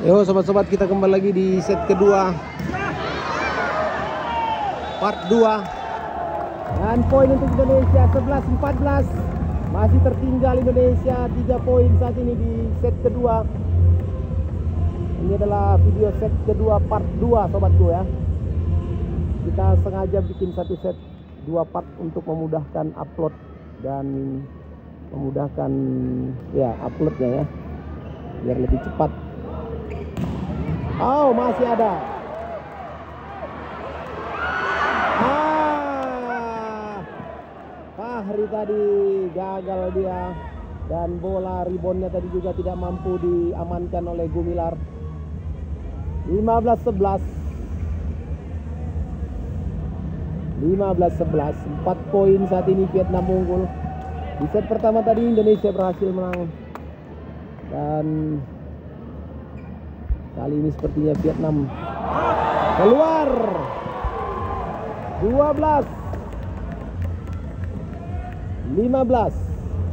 Yo sobat-sobat, kita kembali lagi di set kedua part 2. Dan poin untuk Indonesia 11-14. Masih tertinggal Indonesia 3 poin saat ini di set kedua. Ini adalah video set kedua part 2 sobatku ya. Kita sengaja bikin satu set 2 part untuk memudahkan upload dan memudahkan ya uploadnya ya, biar lebih cepat. Oh, masih ada. Fahri tadi gagal dia, dan bola reboundnya tadi juga tidak mampu diamankan oleh Gumilar. 15-11. 15-11, 4 poin saat ini Vietnam unggul. Di set pertama tadi Indonesia berhasil menang, dan kali ini sepertinya Vietnam keluar. 12-15.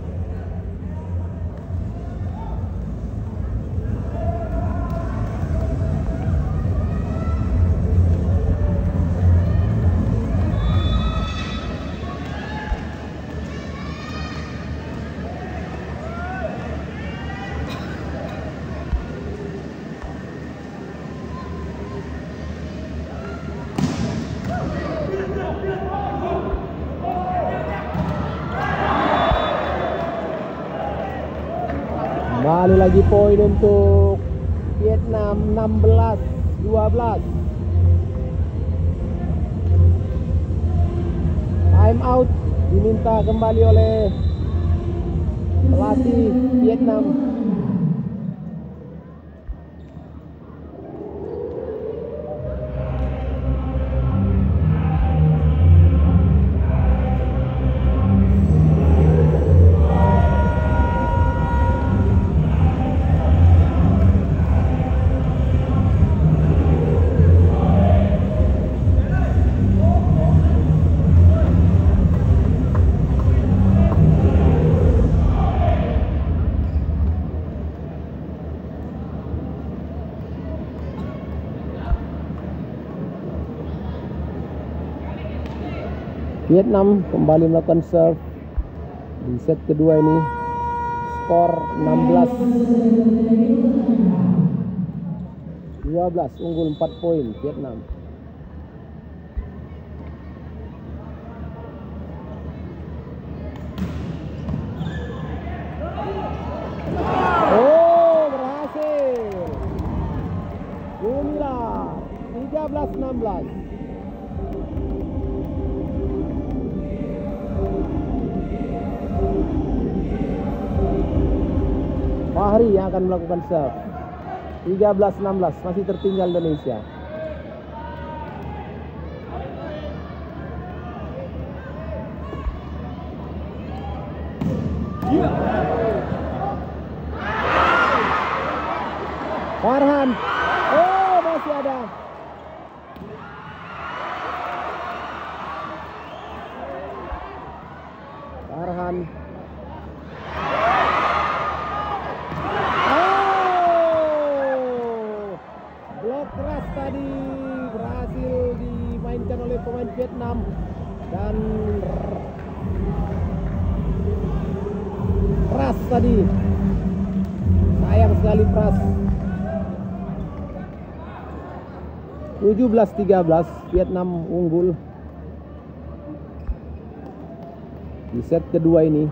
Kembali lagi poin untuk Vietnam, 16-12. Time out diminta kembali oleh pelatih Vietnam. Vietnam kembali melakukan serve di set kedua ini. Skor 16-12, unggul 4 poin Vietnam. Oh, berhasil. Gumilar 13-16. Fahri yang akan melakukan serve. 13-16, masih tertinggal Indonesia. Farhan. Oh, masih ada. Farhan. Keras tadi berhasil dimainkan oleh pemain Vietnam, dan Pras tadi, sayang sekali Pras. 17-13, Vietnam unggul di set kedua ini.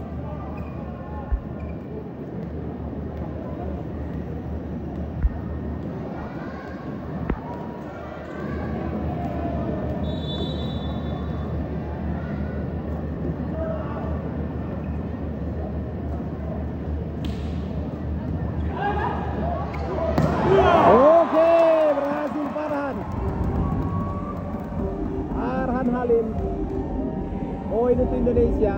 Halim, poin untuk Indonesia.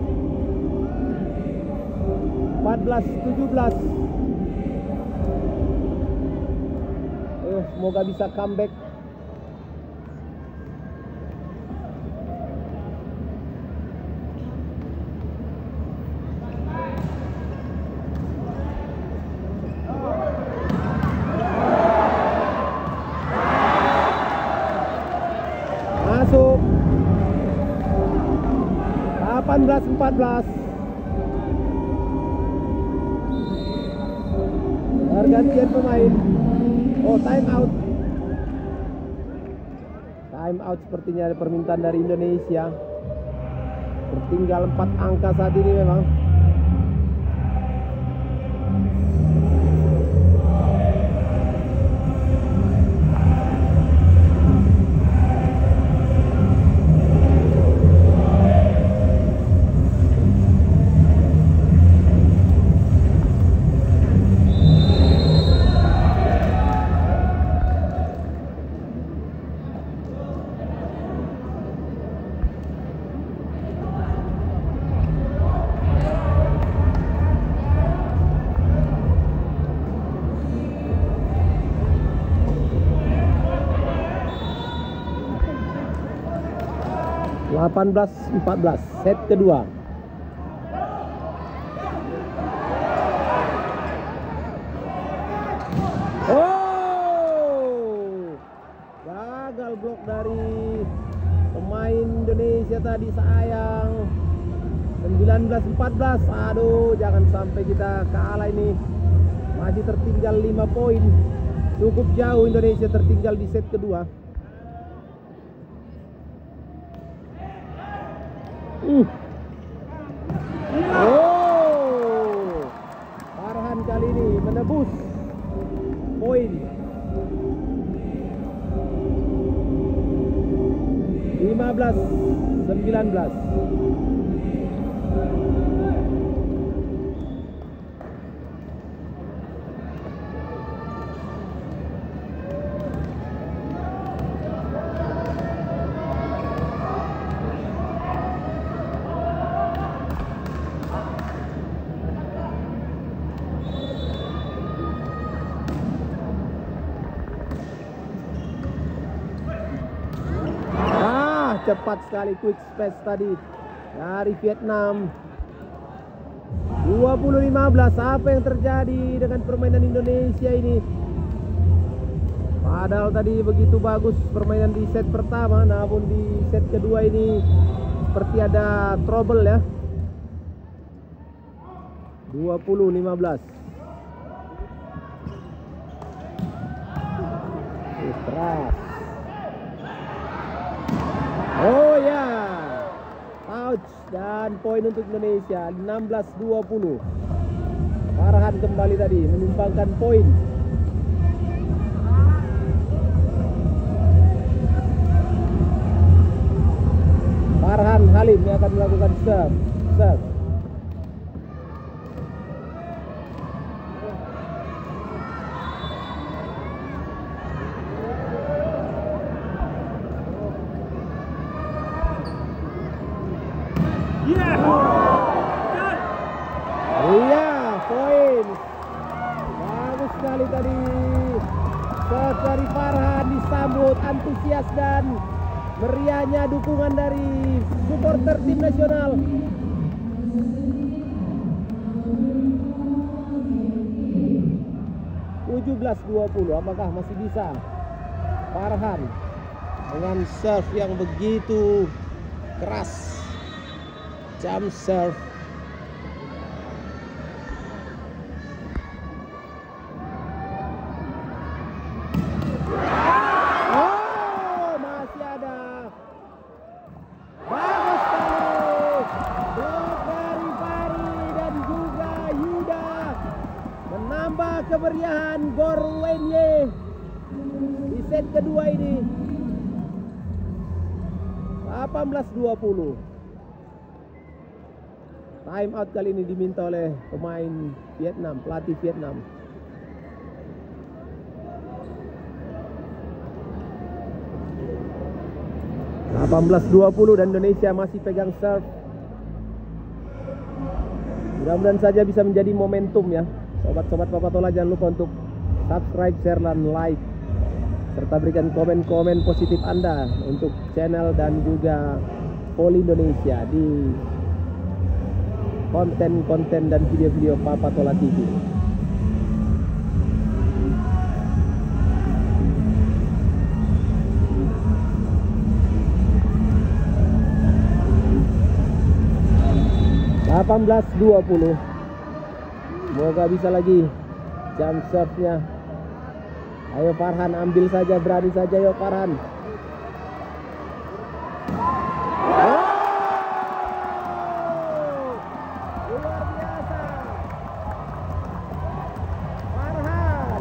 14-17. Semoga bisa comeback. 14. Pergantian pemain. Oh, time out. Time out sepertinya ada permintaan dari Indonesia. Tertinggal 4 angka saat ini memang. Belas 14 set kedua. Oh, gagal blok dari pemain Indonesia tadi, sayang. 19-14. Aduh, jangan sampai kita kalah ini. Masih tertinggal 5 poin. Cukup jauh Indonesia tertinggal di set kedua. Oh, Farhan kali ini menebus poin. 15-19. Cepat sekali quick space tadi dari Vietnam. 20-15. Apa yang terjadi dengan permainan Indonesia ini? Padahal tadi begitu bagus permainan di set pertama, namun di set kedua ini seperti ada trouble ya. 20-15. Keras. Oh ya, touch dan poin untuk Indonesia. 16-20. Farhan kembali tadi menyumbangkan poin. Farhan Halim yang akan melakukan serve. Iya, poin. Bagus sekali tadi. Serve dari Farhan disambut antusias dan meriahnya dukungan dari supporter tim nasional. (17-20). Apakah masih bisa Farhan dengan serve yang begitu keras? Jump serve. Oh, masih ada. Bagus sekali. Blok dari Fari dan juga Yuda menambah kemeriahan Gorwenye di set kedua ini. 18-20. Time out kali ini diminta oleh pemain Vietnam, pelatih Vietnam. (18-20) dan Indonesia masih pegang serve. Mudah-mudahan saja bisa menjadi momentum ya. Sobat-sobat Papatola, jangan lupa untuk subscribe, share, dan like, serta berikan komen-komen positif Anda untuk channel dan juga Voli Indonesia di konten-konten dan video-video Papatola TV. 18-20. Semoga bisa lagi jump serve-nya. Ayo Farhan, ambil saja, berani saja, yuk Farhan. Luar biasa, Farhan.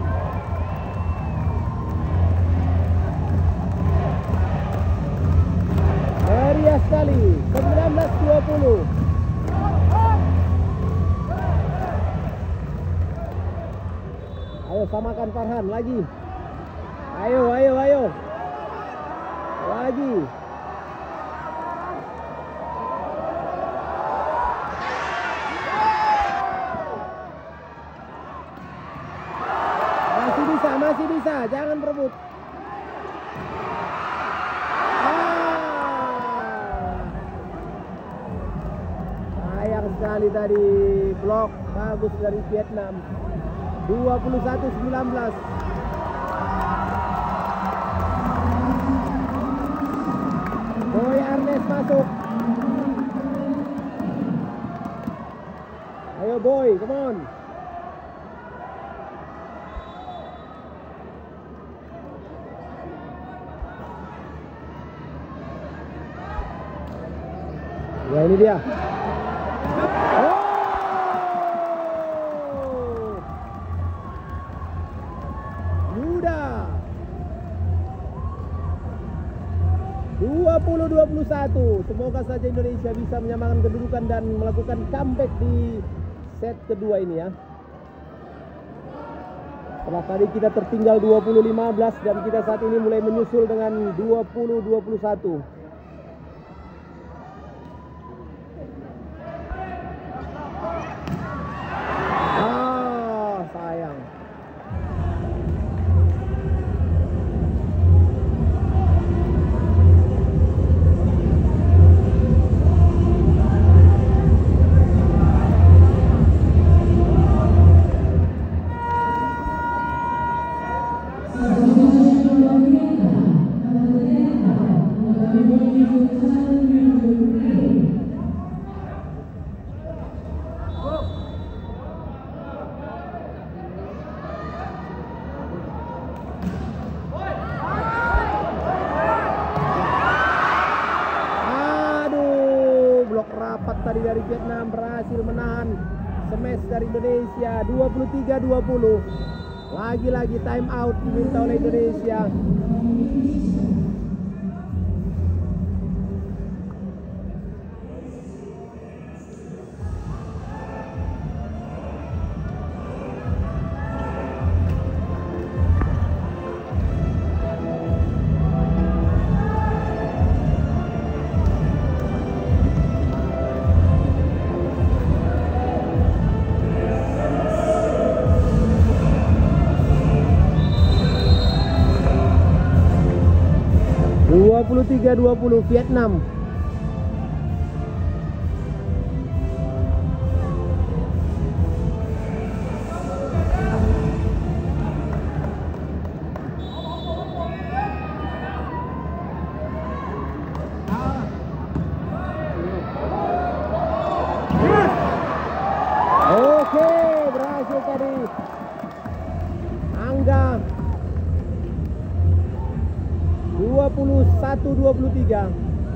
Meriah sekali. 19-20. Ayo samakan Farhan lagi. Ayo. Lagi. Masih bisa. Jangan berebut. Sayang sekali tadi, blok bagus dari Vietnam. 21-19. Boy Arnes masuk. Ayo Boy, come on. Ya ini dia. Yuda. 20-21. Semoga saja Indonesia bisa menyamakan kedudukan dan melakukan comeback di set kedua ini ya. Setelah tadi kita tertinggal 20-15 dan kita saat ini mulai menyusul dengan 20-21. Sayang. Rapat tadi dari Vietnam berhasil menahan smash dari Indonesia. 23-20. Lagi-lagi time out diminta oleh Indonesia. Tiga 20 Vietnam. Oke, berhasil tadi Angga. 21-23.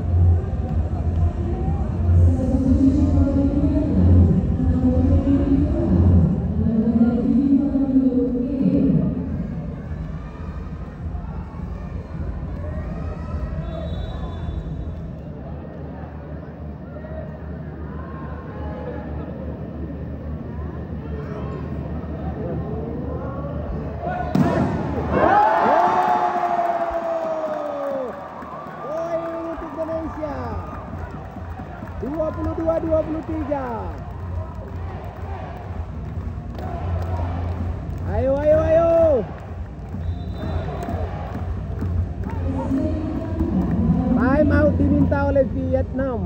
Indonesia 22-23. Ayo. Time out diminta oleh Vietnam.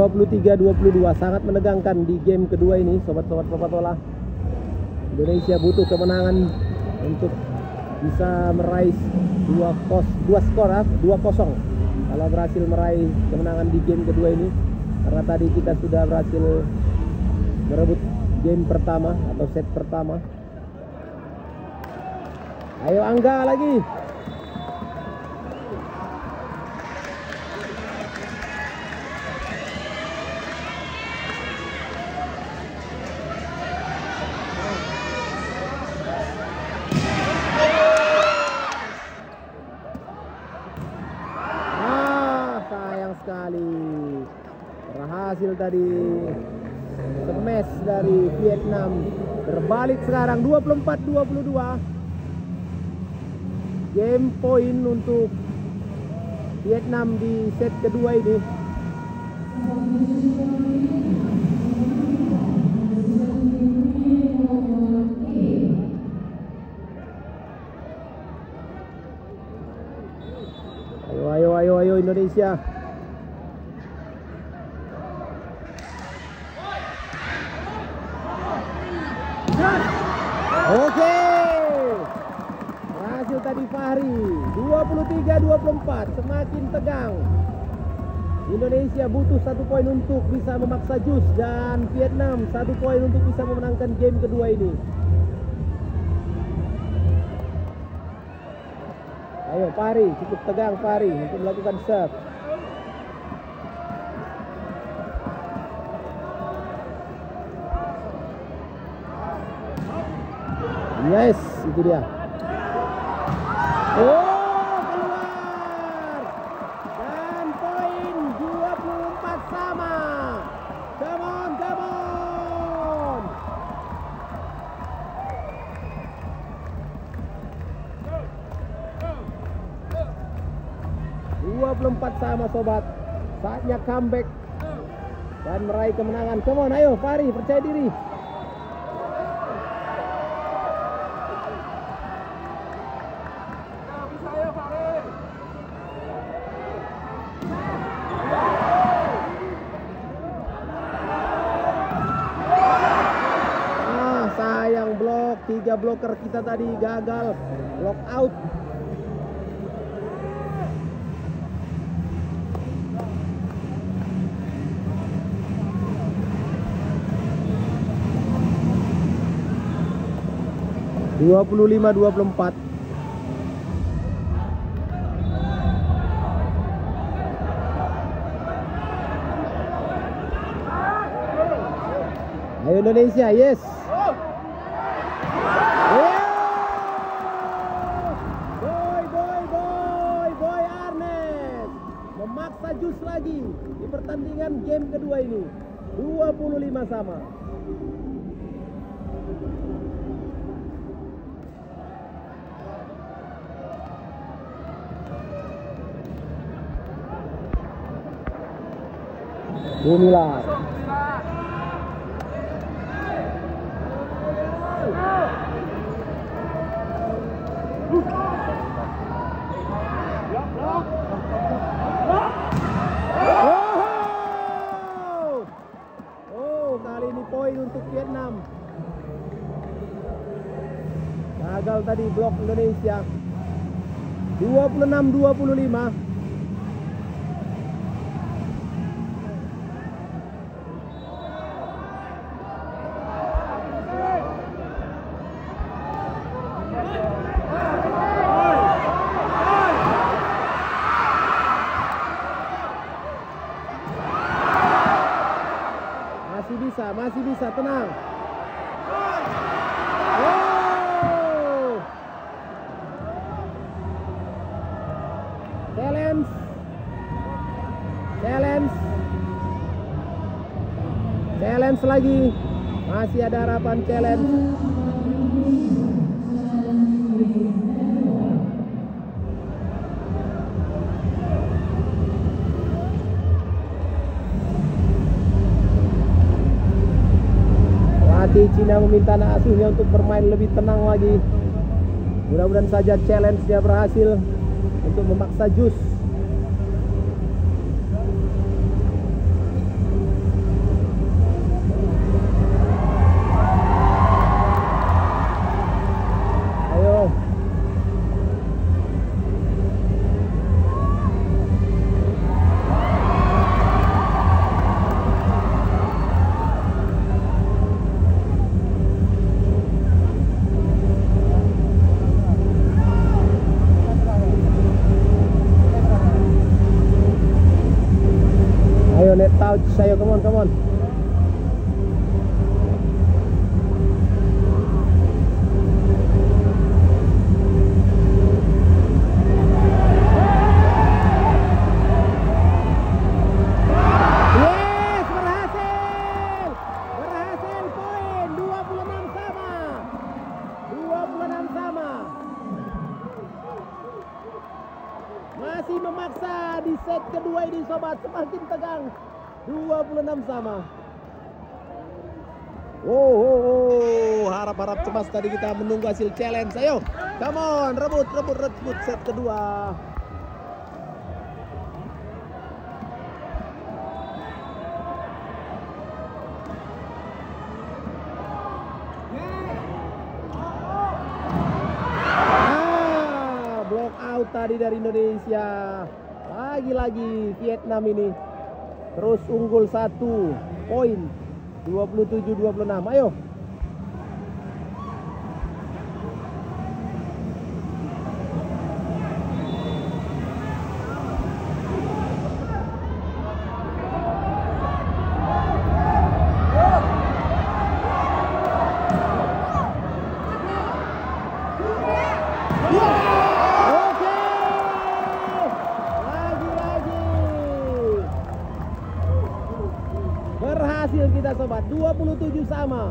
23-22, sangat menegangkan di game kedua ini, sobat-sobat Papatola. Indonesia butuh kemenangan untuk bisa meraih 2-0 kalau berhasil meraih kemenangan di game kedua ini, karena tadi kita sudah berhasil merebut game pertama atau set pertama. Ayo Angga lagi. Sayang sekali. Berhasil tadi smash dari Vietnam. Berbalik sekarang 24-22. Game point untuk Vietnam di set kedua ini. Ayo Indonesia. Oke. Berhasil tadi Fahri. 23-24, semakin tegang. Indonesia butuh 1 poin untuk bisa memaksa jus, dan Vietnam 1 poin untuk bisa memenangkan game kedua ini. Ayo Fahri, cukup tegang Fahri untuk melakukan serve. Yes, itu dia. Oh, keluar. Dan poin 24 sama. Come on, come on. 24 sama sobat. Saatnya comeback dan meraih kemenangan. Come on, ayo Fahri, percaya diri. Sayang blok, 3 bloker kita tadi gagal, block out. Dua 25-24. Ayo Indonesia, yes. Boy Arnes memaksa jus lagi di pertandingan game kedua ini. 25 sama. Gumilar. Kali ini poin untuk Vietnam. Gagal tadi blok Indonesia. 26-25. Masih bisa, tenang. Oh. Challenge lagi. Masih ada harapan challenge. Cina meminta anak asuhnya untuk bermain lebih tenang lagi. Mudah-mudahan saja challenge-nya berhasil untuk memaksa jus. much. Ayo, come on, come on. Yes, berhasil. Berhasil, poin 26 sama. 26 sama. Masih memaksa di set kedua ini sobat, semakin tegang. 26 sama. Harap-harap cemas tadi kita menunggu hasil challenge. Ayo, come on, rebut set kedua. Block out tadi dari Indonesia. Lagi-lagi Vietnam ini terus unggul 1 poin, 27-26. Ayo. Berhasil kita sobat, 27 sama.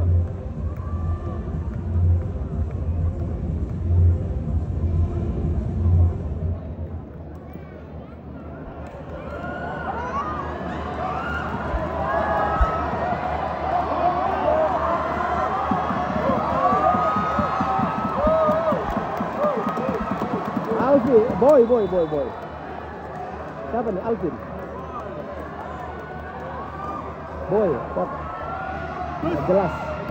Alvin, boy. Siapa nih? Alvin. Boy, kok jelas.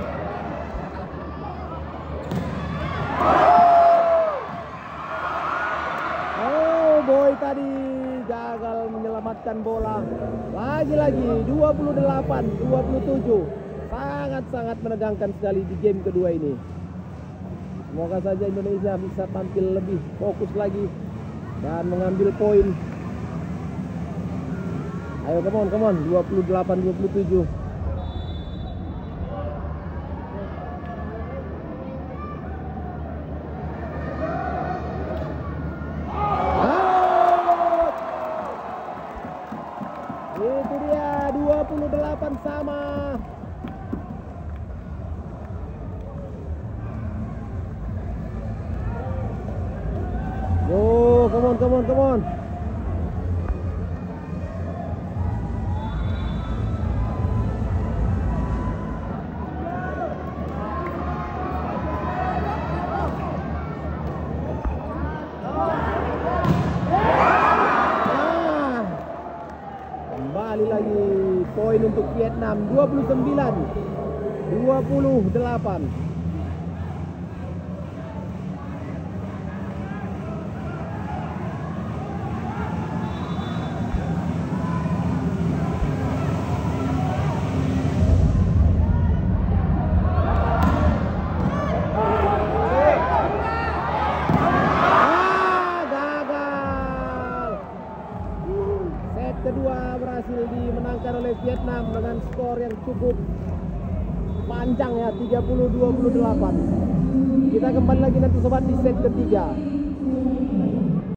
Boy tadi gagal menyelamatkan bola. Lagi-lagi 28-27. Sangat-sangat menegangkan sekali di game kedua ini. Semoga saja Indonesia bisa tampil lebih fokus lagi dan mengambil poin. Ayo, come on, 28-27. Itu dia, 28 sama. Yo, come on. Kembali lagi poin untuk Vietnam, 29-28. Kedua berhasil dimenangkan oleh Vietnam dengan skor yang cukup panjang ya, 30-28. Kita kembali lagi nanti sobat di set ketiga.